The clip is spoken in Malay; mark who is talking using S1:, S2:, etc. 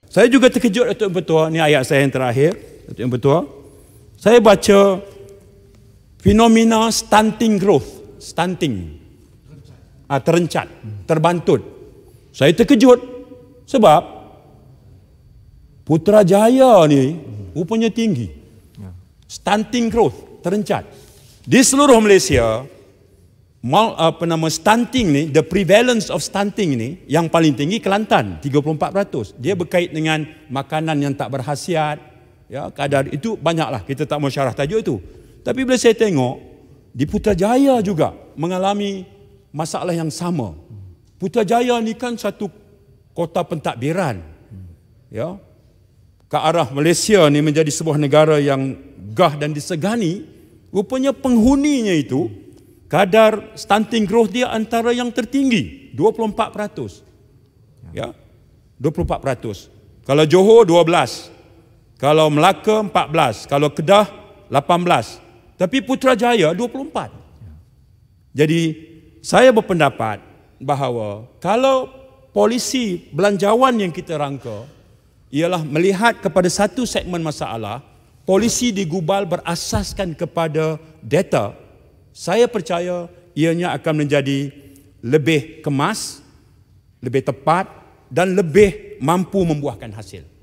S1: Saya juga terkejut, Datuk Yang Bertuah. Ini ayat saya yang terakhir, Datuk Yang Bertuah. Saya baca fenomena stunting growth, stunting, terencat, terbantut. Saya terkejut sebab Putrajaya ni rupanya tinggi. Stunting growth, terencat. Di seluruh Malaysia, stunting ni, the prevalence of stunting ni, yang paling tinggi Kelantan, 34%. Dia berkait dengan makanan yang tak berkhasiat, ya, kadar itu banyaklah, kita tak mau syarah tajuk itu. Tapi bila saya tengok, di Putrajaya juga mengalami masalah yang sama. Putrajaya ni kan satu kota pentadbiran, ya, ke arah Malaysia ni menjadi sebuah negara yang gah dan disegani. Rupanya penghuninya itu, kadar stunting growth dia antara yang tertinggi, 24%. Ya, 24%. Kalau Johor 12, kalau Melaka 14, kalau Kedah 18. Tapi Putrajaya 24. Jadi saya berpendapat bahawa kalau polisi belanjawan yang kita rangka ialah melihat kepada satu segmen masalah, polisi digubal berasaskan kepada data, saya percaya ianya akan menjadi lebih kemas, lebih tepat dan lebih mampu membuahkan hasil.